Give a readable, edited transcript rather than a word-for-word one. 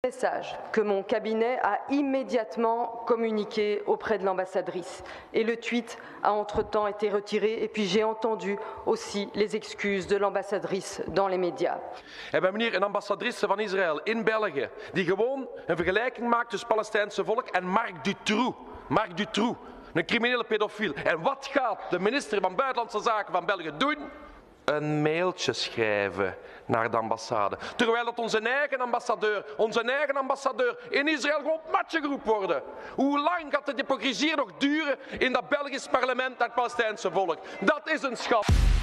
Message que mon cabinet a immédiatement communiqué auprès de l'ambassadrice et le tweet a entre-temps été retiré et puis j'ai entendu aussi les excuses de l'ambassadrice dans les médias. We hebben hier een ambassadrice van Israël in België die gewoon een vergelijking maakt tussen het Palestijnse volk en Marc Dutroux, een criminele pedofiel. En wat gaat de minister van Buitenlandse Zaken van België doen? Een mailtje schrijven naar de ambassade. Terwijl het onze eigen ambassadeur in Israël gewoon matje geroepen worden. Hoe lang gaat de hypocrisie nog duren in dat Belgisch parlement naar het Palestijnse volk? Dat is een schande.